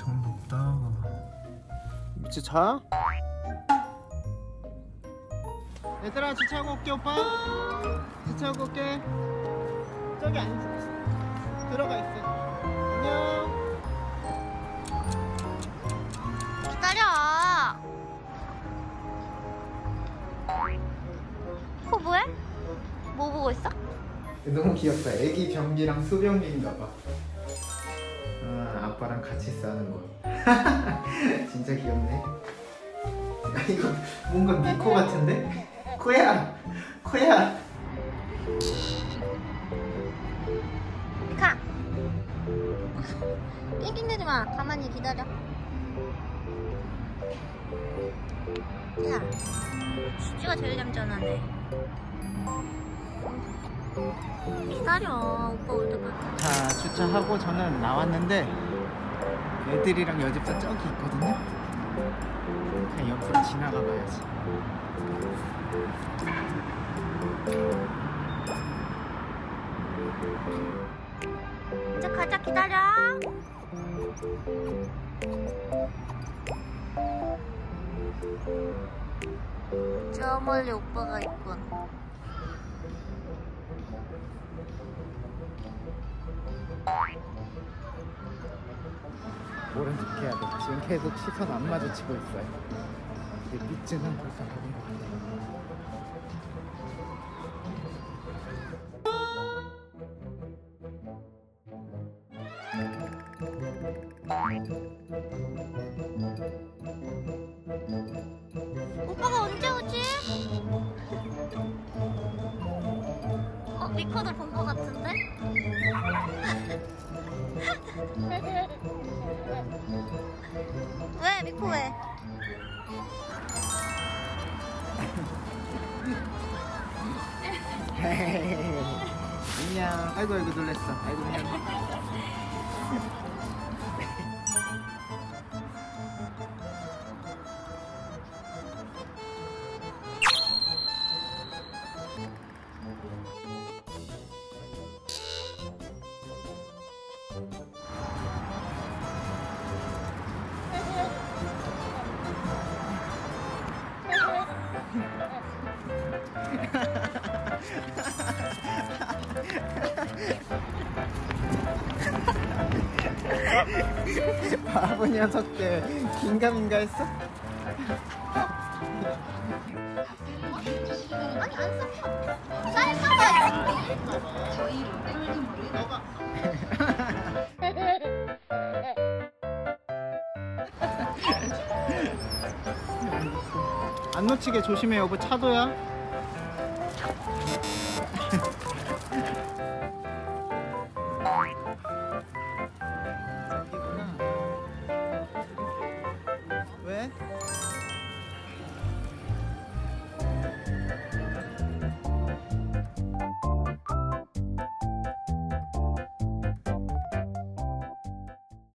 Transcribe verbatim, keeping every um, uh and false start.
엄청 높다. 밑에 자? 얘들아 주차하고 올게. 오빠 주차하고 올게. 저기 앉아 들어가 있어. 안녕. 기다려. 그거 뭐해? 뭐 보고 있어? 너무 귀엽다. 애기 변기랑 소변기인가 봐. 아, 아빠랑 같이 싸는 거. 진짜 귀엽네. 야, 이거 뭔가 미코 같은데? 코야! 코야! 가! 낑낑대지 마. 가만히 기다려. 야, 지주가 제일 얌전하네. 기다려. 오빠 올 때까지. 자, 주차하고 저는 나왔는데 애들이랑 여집사 저기 있거든요? 그냥 옆으로 지나가 봐야지. 이제 가자. 기다려. 저 멀리 오빠가 있군. 모른 척 해야 돼. 지금 계속 시선 안 마주치고 있어요. 근데 밑쯤은 벌써 가는 것 같아요. 오빠가 언제 오지? 어? 미코도 본 것 같은데? 왜? 미코 왜? 안녕. 아이고 아이고 놀랬어. 아이고 미안해. 바보 녀석들 긴가민가 했어? 아니 안 써. 쌀까봐. 저희 롯데월드몰은 안 놓치게 조심해 여보. 차도야.